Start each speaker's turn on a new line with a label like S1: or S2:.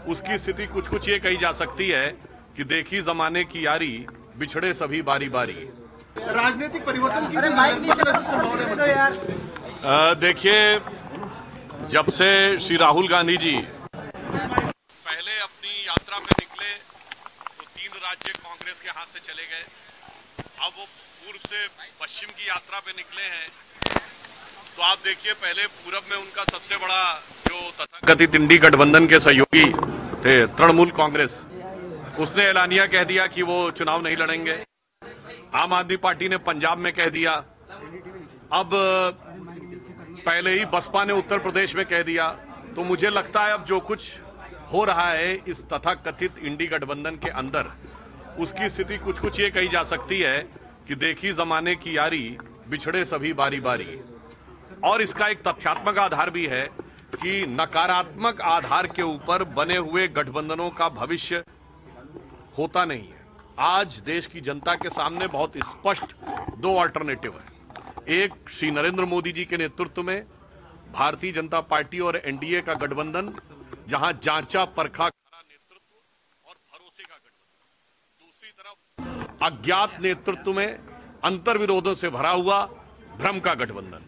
S1: उसकी स्थिति कुछ कुछ ये कही जा सकती है कि देखी जमाने की यारी, बिछड़े सभी बारी बारी।
S2: राजनीतिक परिवर्तन की
S1: देखिए, जब से श्री राहुल गांधी जी पहले अपनी यात्रा पे निकले तो 3 राज्य कांग्रेस के हाथ से चले गए। अब वो पूर्व से पश्चिम की यात्रा पे निकले हैं तो आप देखिए, पहले पूरब में उनका सबसे बड़ा जो तथाकथित इंडी गठबंधन के सहयोगी थे तृणमूल कांग्रेस, उसने ऐलानिया कह दिया कि वो चुनाव नहीं लड़ेंगे। आम आदमी पार्टी ने पंजाब में कह दिया। अब पहले ही बसपा ने उत्तर प्रदेश में कह दिया। तो मुझे लगता है अब जो कुछ हो रहा है इस तथाकथित इंडी गठबंधन के अंदर, उसकी स्थिति कुछ कुछ ये कही जा सकती है कि देखी जमाने की यारी, बिछड़े सभी बारी बारी। और इसका एक तथ्यात्मक आधार भी है कि नकारात्मक आधार के ऊपर बने हुए गठबंधनों का भविष्य होता नहीं है। आज देश की जनता के सामने बहुत स्पष्ट 2 अल्टरनेटिव है। एक, श्री नरेंद्र मोदी जी के नेतृत्व में भारतीय जनता पार्टी और एनडीए का गठबंधन, जहां जांचा परखा खरा नेतृत्व और भरोसे का गठबंधन। दूसरी तरफ अज्ञात नेतृत्व में अंतर्विरोधों से भरा हुआ भ्रम का गठबंधन।